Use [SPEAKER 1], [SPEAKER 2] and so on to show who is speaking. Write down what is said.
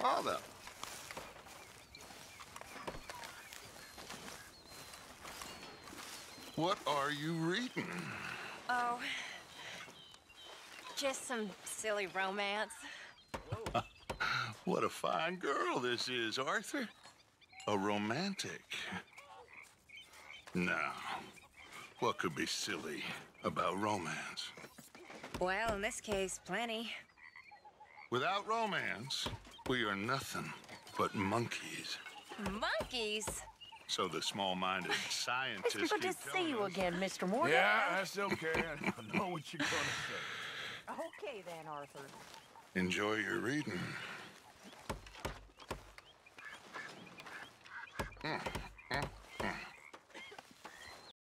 [SPEAKER 1] Father. What are you reading?
[SPEAKER 2] Oh, just some silly romance.
[SPEAKER 1] What a fine girl this is, Arthur. A romantic. Now, what could be silly about romance?
[SPEAKER 2] Well, in this case, plenty.
[SPEAKER 1] Without romance, we are nothing but monkeys.
[SPEAKER 2] Monkeys?
[SPEAKER 1] So the small-minded scientists
[SPEAKER 3] It's good to
[SPEAKER 1] keep
[SPEAKER 3] see
[SPEAKER 1] telling
[SPEAKER 3] you
[SPEAKER 1] us.
[SPEAKER 3] again, Mr. Morgan.
[SPEAKER 4] Yeah, that's okay. I know what you're gonna say.
[SPEAKER 3] Okay then, Arthur.
[SPEAKER 1] Enjoy your reading.